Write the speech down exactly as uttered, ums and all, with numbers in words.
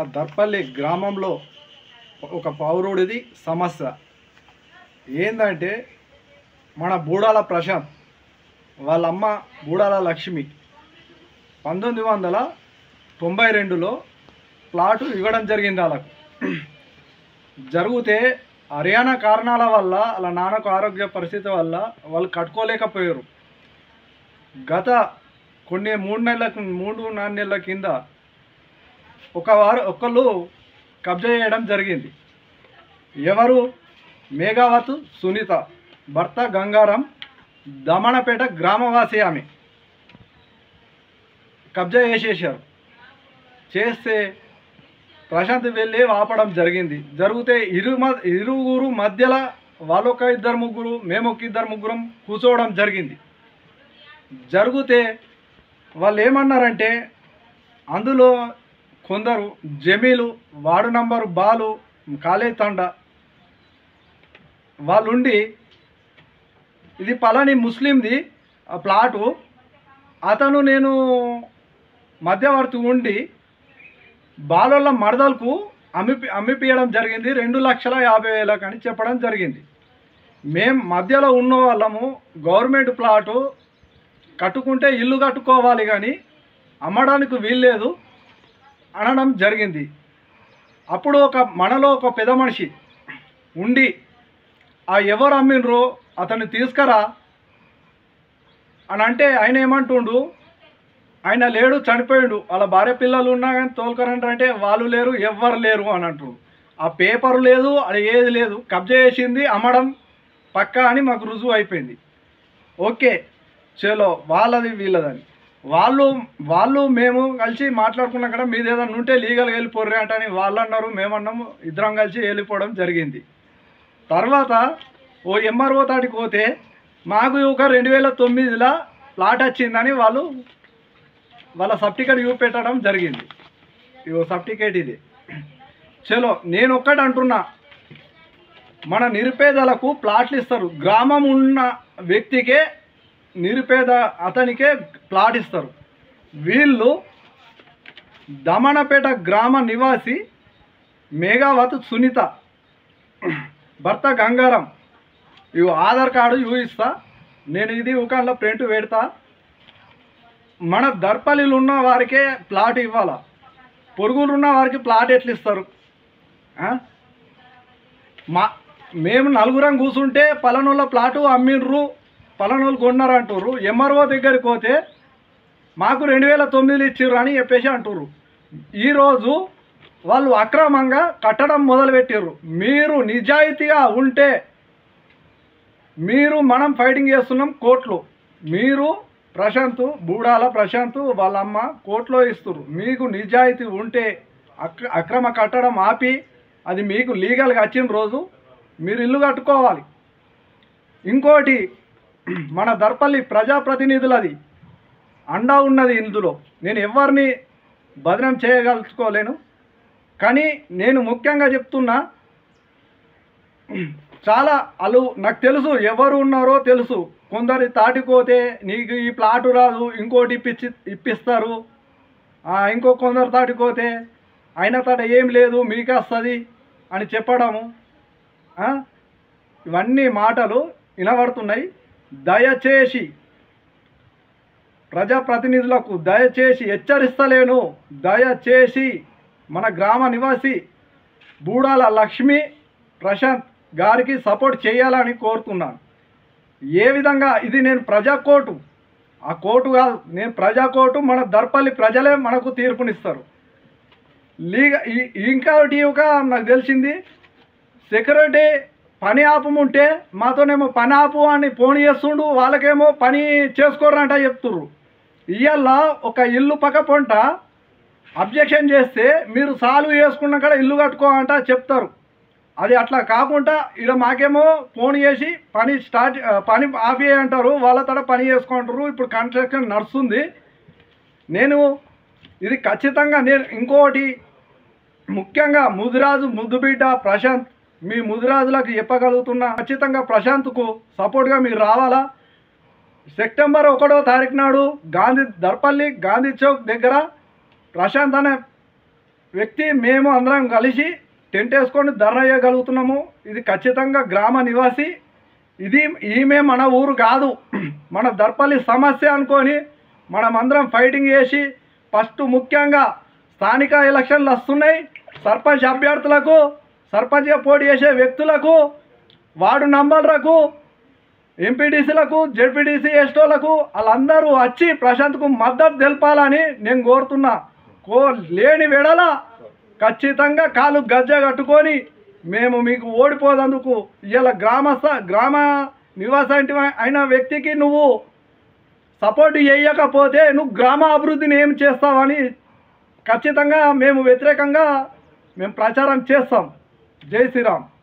దర్పల్లి గ్రామంలో ఒక పౌరుడిది సమస్య ఏందంటే మన బూడాల ప్రశాంత్ వాళ్ళ అమ్మ బూడాల లక్ష్మి పంతొమ్మిది వందల తొంభై రెండులో ప్లాటు ఇవ్వడం జరిగింది. వాళ్ళకు జరిగితే హర్యానా కారణాల వల్ల వాళ్ళ నాన్నకు ఆరోగ్య పరిస్థితి వల్ల వాళ్ళు కట్టుకోలేకపోయారు. గత కొన్ని మూడు నెలలకు మూడు నాలుగు నెలల కింద ఒక వారు ఒకళ్ళు కబ్జా చేయడం జరిగింది. ఎవరు? మేఘావత్ సునీత, భర్త గంగారం, దమణపేట గ్రామవాసి. ఆమె కబ్జా చేసేసారు. చేస్తే ప్రశాంత్ వెళ్ళి ఆపడం జరిగింది. జరిగితే ఇరు ఇరువురు మధ్యలో వాళ్ళొక ఇద్దరు ముగ్గురు మేము ఒక ఇద్దరు ముగ్గురం కూర్చోవడం జరిగింది. జరిగితే వాళ్ళు ఏమన్నారంటే అందులో కొందరు జమీలు, వార్డు నంబరు బాలు, కాలేజ్ తండ వాళ్ళుండి ఇది పలాని ముస్లింది ఆ ప్లాటు, అతను నేను మధ్యవర్తి ఉండి బాలోళ్ళ మరదలకు అమ్మి అమ్మిపియడం జరిగింది రెండు లక్షల యాభై వేలకు అని చెప్పడం జరిగింది. మేము మధ్యలో ఉన్న వాళ్ళము గవర్నమెంట్ ప్లాటు కట్టుకుంటే ఇల్లు కట్టుకోవాలి కానీ అమ్మడానికి వీల్లేదు అనడం జరిగింది. అప్పుడు ఒక మనలో ఒక పెద్ద మనిషి ఉండి ఆ ఎవరు అమ్మినరో అతన్ని తీసుకురా అని అంటే ఆయన ఏమంటుండు, ఆయన లేడు, చనిపోయాడు, వాళ్ళ భార్య పిల్లలు ఉన్నా కానీ తోలుకరంటారు అంటే వాళ్ళు లేరు, ఎవ్వరు లేరు అని అంటుండు. ఆ పేపర్ లేదు, అది ఏది లేదు, కబ్జా చేసింది అమ్మడం పక్కా అని మాకు రుజువు అయిపోయింది. ఓకే చలో వాళ్ళది వీళ్ళదని వాళ్ళు వాళ్ళు మేము కలిసి మాట్లాడుకున్నాం కదా, మీది ఏదన్నా ఉంటే లీగల్గా వెళ్ళిపోర్రే అంటని వాళ్ళు అన్నారు, మేమన్నాము, ఇద్దరం కలిసి వెళ్ళిపోవడం జరిగింది. తర్వాత ఓ ఎంఆర్ఓ తాడికి పోతే మాకు ఒక రెండు వేల తొమ్మిదిలో ప్లాట్ వచ్చిందని వాళ్ళు వాళ్ళ సర్టిఫికేట్ చూపెట్టడం జరిగింది. ఇగో సర్టిఫికేట్ ఇది. చలో నేను ఒక్కటి అంటున్నా, మన నిరుపేదలకు ప్లాట్లు ఇస్తారు. గ్రామం ఉన్న వ్యక్తికే నిరుపేద అతనికే ప్లాట్ ఇస్తారు. వీళ్ళు దమణపేట గ్రామ నివాసి మేఘావత్ సునీత, భర్త గంగారం. ఇవి ఆధార్ కార్డు చూపిస్తా నేను, ఇది ఊకాన్లో ప్రింట్ పెడతా. మన దర్పల్లిలో ఉన్న వారికే ప్లాట్ ఇవ్వాలా, పొరుగులు ఉన్న వారికి ప్లాట్ ఎట్లా ఇస్తారు? మా మేము నలుగురం కూర్చుంటే పలానోళ్ళ ప్లాటు అమ్మిండ్రు, పలానోళ్ళు కొన్నారు అంటుర్రు. ఎంఆర్ఓ దగ్గరికి పోతే మాకు రెండు వేల తొమ్మిదిలో ఇచ్చిర్రు అని చెప్పేసి అంటుర్రు. ఈరోజు వాళ్ళు అక్రమంగా కట్టడం మొదలుపెట్టారు. మీరు నిజాయితీగా ఉంటే మీరు మనం ఫైటింగ్ చేస్తున్నాం కోర్టులో, మీరు ప్రశాంత్ బూడాల ప్రశాంత్ వాళ్ళ అమ్మ కోర్టులో ఇస్తున్నారు. మీకు నిజాయితీ ఉంటే అక్ర అక్రమ కట్టడం ఆపి అది మీకు లీగల్గా వచ్చిన రోజు మీరు ఇల్లు కట్టుకోవాలి. ఇంకోటి, మన దర్పల్లి ప్రజాప్రతినిధులది అండా ఉన్నది ఇందులో. నేను ఎవరిని బదనం చేయగలుచుకోలేను, కానీ నేను ముఖ్యంగా చెప్తున్నా, చాలా అలు నాకు తెలుసు ఎవరు ఉన్నారో తెలుసు. కొందరి తాటిపోతే నీకు ఈ ప్లాటు రాదు, ఇంకోటి ఇప్పించి ఇప్పిస్తారు, ఇంకో కొందరు తాటిపోతే అయిన తాట ఏం లేదు మీకు వస్తుంది అని చెప్పడము, ఇవన్నీ మాటలు వినబడుతున్నాయి. దయచేసి ప్రజాప్రతినిధులకు దయచేసి హెచ్చరిస్తలేను, దయచేసి మన గ్రామ నివాసి బూడాల లక్ష్మి ప్రశాంత్ గారికి సపోర్ట్ చేయాలని కోరుతున్నాను. ఏ విధంగా ఇది నేను ప్రజా కోర్టు, ఆ కోర్టు కాదు, నేను ప్రజా కోర్టు. మన దర్పల్లి ప్రజలే మనకు తీర్పునిస్తారు. లీగ ఇంకోటి ఒక నాకు తెలిసింది, సెక్యూరిటీ పని ఆపముంటే మాతోనేమో పని ఆపు అని ఫోన్ చేస్తుండు, వాళ్ళకేమో పని చేసుకోరంట చెప్తుర్రు. ఇవాళ ఒక ఇల్లు పక్క పొంట అబ్జెక్షన్ చేస్తే మీరు సాల్వ్ చేసుకున్నా కూడా ఇల్లు కట్టుకోమంట చెప్తారు. అది అట్లా కాకుండా ఇక్కడ మాకేమో ఫోన్ చేసి పని స్టార్ట్ పని ఆపి అంటారు, వాళ్ళ తడ పని చేసుకుంటారు. ఇప్పుడు కన్స్ట్రక్షన్ నడుస్తుంది. నేను ఇది ఖచ్చితంగా నేను ఇంకోటి ముఖ్యంగా ముదిరాజు ముద్దుబిడ్డ ప్రశాంత్, మీ ముదిరాజులకు చెప్పగలుగుతున్నా, ఖచ్చితంగా ప్రశాంత్కు సపోర్ట్గా మీరు రావాలా. సెప్టెంబర్ ఒకటో తారీఖు నాడు గాంధీ దర్పల్లి గాంధీ చౌక్ దగ్గర ప్రశాంత్ అనే వ్యక్తి మేము అందరం కలిసి టెంట్ వేసుకొని ధర్నా చేయగలుగుతున్నాము. ఇది ఖచ్చితంగా గ్రామ నివాసి, ఇది ఈమె మన ఊరు కాదు, మన దర్పల్లి సమస్య అనుకొని మనం అందరం ఫైటింగ్ చేసి ఫస్ట్ ముఖ్యంగా స్థానిక ఎలక్షన్లు వస్తున్నాయి. సర్పంచ్ అభ్యర్థులకు, సర్పంచ్గా పోటీ చేసే వ్యక్తులకు, వార్డు నంబర్లకు, ఎంపీటీసీలకు, జెడ్పీటీసీ ఎస్టోలకు వాళ్ళందరూ వచ్చి ప్రశాంత్కు మద్దతు తెలపాలని నేను కోరుతున్నా. కో లేని వెడల ఖచ్చితంగా కాలు గజ్జ కట్టుకొని మేము మీకు ఓడిపోదందుకు ఇలా గ్రామస్థ గ్రామ నివాసాంటి అయిన వ్యక్తికి నువ్వు సపోర్ట్ చేయకపోతే నువ్వు గ్రామ అభివృద్ధిని ఏం చేస్తావని ఖచ్చితంగా మేము వ్యతిరేకంగా మేము ప్రచారం చేస్తాం. జై శ్రీరామ్.